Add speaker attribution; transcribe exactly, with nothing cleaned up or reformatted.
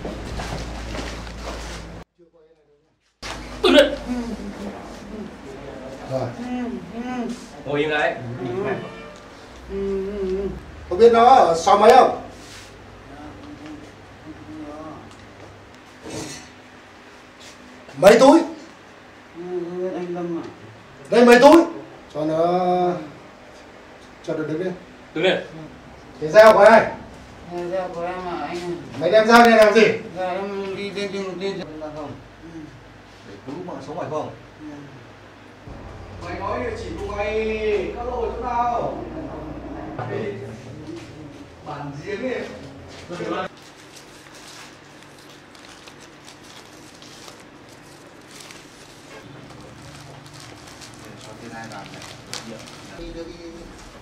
Speaker 1: Tự định.
Speaker 2: Rồi.
Speaker 1: Ngồi im đấy.
Speaker 2: Có biết nó ở xóm mấy không? Mấy túi?
Speaker 3: Anh Lâm à?
Speaker 2: Đây mấy túi? Cho nó... cho được đứng lên.
Speaker 1: Đứng lên.
Speaker 2: Cái dao của ai?
Speaker 3: Dao của em à anh.
Speaker 2: Mày đem dao này làm gì?
Speaker 3: Dạ em đi lên trên một tên là không.
Speaker 2: Để cứu mạng sống phải không?
Speaker 3: Ừ.
Speaker 2: Mày nói địa chỉ của mày, các lô ở chỗ nào? Bản giếng đi. Cho tên ai làm này. Đi, đi, đi.